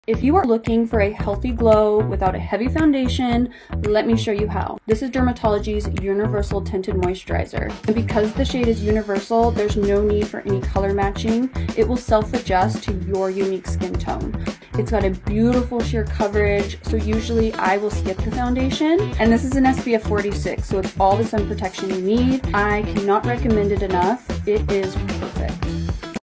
If you are looking for a healthy glow without a heavy foundation, let me show you how. This is Dermatology's Universal Tinted Moisturizer. And because the shade is universal, there's no need for any color matching. It will self-adjust to your unique skin tone. It's got a beautiful sheer coverage, so usually I will skip the foundation. And this is an SPF 46, so it's all the sun protection you need. I cannot recommend it enough. It is perfect.